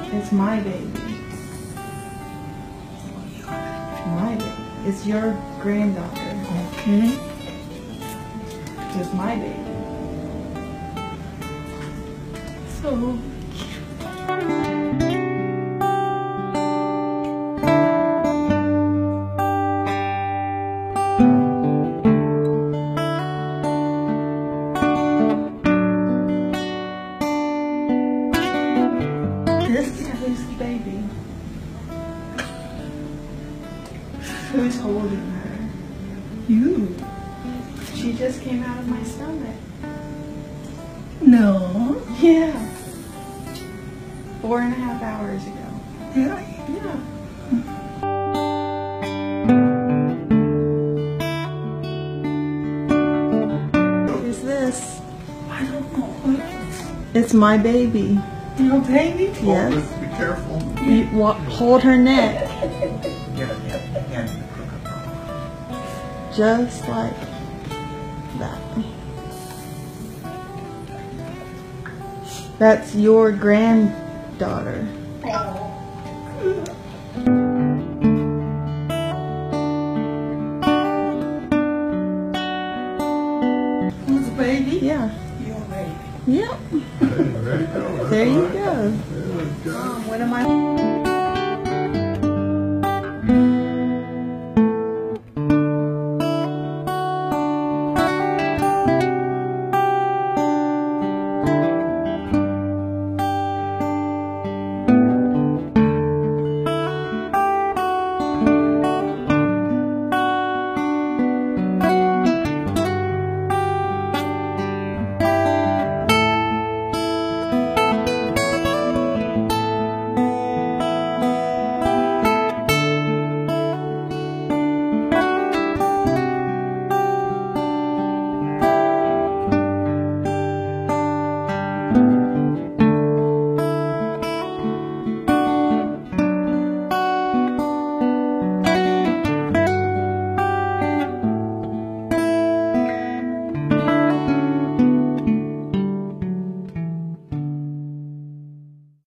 It's my baby. My baby. It's your granddaughter. Okay. It's my baby. So Who's the baby? Who's holding her? you. She just came out of my stomach. No. Yeah. 4.5 hours ago. Really? Yeah. Who's this? I don't know. It's my baby. Your baby? Yes. Be careful. You hold her neck. Just like that. That's your granddaughter. Who's the baby? Yeah. Your baby. Yep. There you go. There you go. There you go. Mom, what am I?